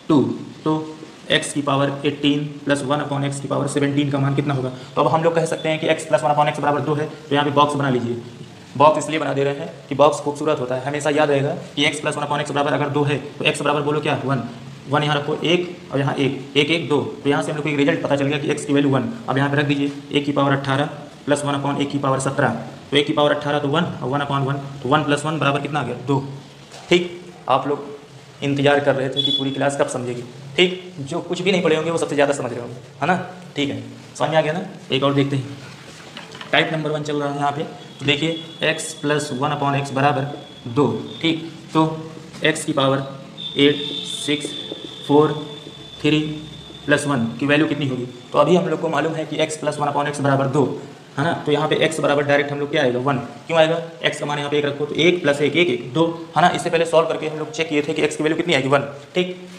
2, तो x की power 18 plus 1 upon X की पावर 17 का मान कितना होगा। तो अब हम लोग कह सकते हैं कि x प्लस 1 अपॉन एक्स बराबर 2 है, तो यहाँ पे बॉक्स बना लीजिए। बॉक्स इसलिए बना दे रहे हैं कि बॉक्स खूबसूरत होता है, हमेशा याद रहेगा कि x प्लस 1 अपॉन एक्स बराबर अगर 2 है तो x बराबर बोलो क्या 1 यहाँ रखो 1 और यहाँ 1 2, तो यहाँ से हम लोग को एक रिजल्ट पता चल गया कि x की वैल्यू 1। अब यहाँ पे रख दीजिए 1 की पावर 18 प्लस 1 अपॉन 1 की पावर 17, तो 1 की पावर 18 तो 1 और 1 अपॉन 1, तो 1 प्लस 1 बराबर कितना आ गया 2। ठीक, आप लोग इंतजार कर रहे थे कि पूरी क्लास कब समझेगी। ठीक, जो कुछ भी नहीं पढ़े होंगे वो सबसे ज़्यादा समझ रहे होंगे, है ना। ठीक है, समझ में आ गया ना। एक और देखते हैं, टाइप नंबर 1 चल रहा है यहाँ पे। तो देखिए x प्लस 1 अपॉन एक्स बराबर 2। ठीक, तो x की पावर 8 6 4 3 प्लस 1 की वैल्यू कितनी होगी। तो अभी हम लोग को मालूम है कि x प्लस 1 अपॉन एक्स बराबर 2, है ना। तो यहाँ पे x बराबर डायरेक्ट हम लोग क्या आएगा 1। क्यों आएगा, x का मान यहाँ पे 1 रखो, तो 1 प्लस 1 1 1 2, है ना। इससे पहले सॉल्व करके हम लोग चेक किए थे कि x की वैल्यू कितनी आएगी 1। ठीक।